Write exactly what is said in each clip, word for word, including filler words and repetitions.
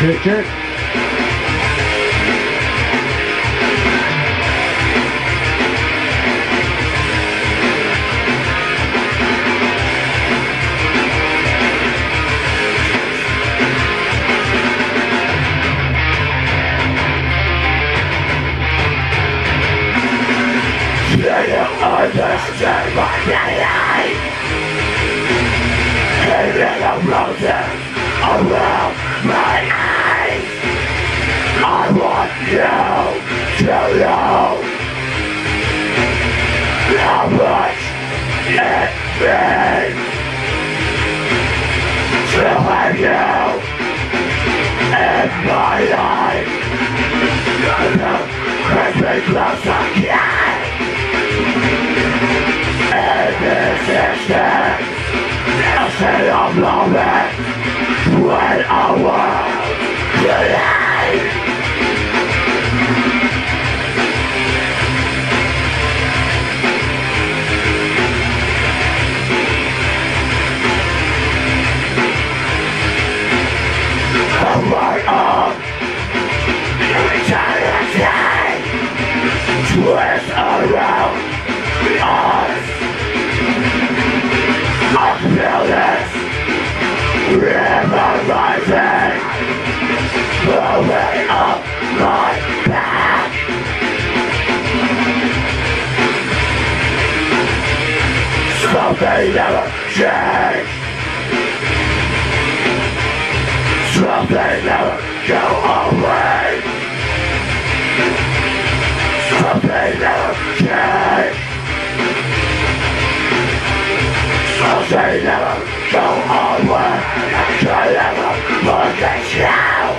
Jerk, jerk. Do you understand my name? And then I'm rolling around my eyes. I want you to know how much it means to have you in my life. Bring me close again. And this is it. I say I'm loving when I want today. I'm right up eternity. Twist around us. I feel this river rising, blowing up my back. Something never changed. Something never go away. Something never changed. Something never go away. I never look at you.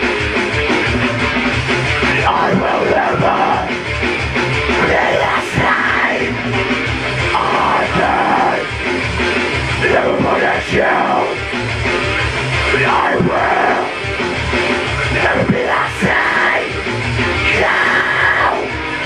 I will never be the same. I can never forget you. I will never be the same. No.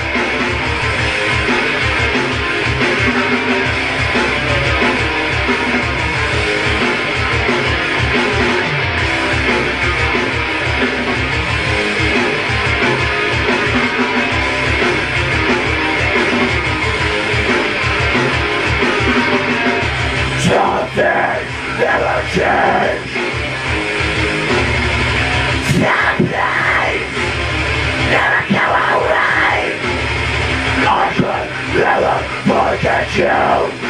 Something never changed. Something never go away. I could never forget you.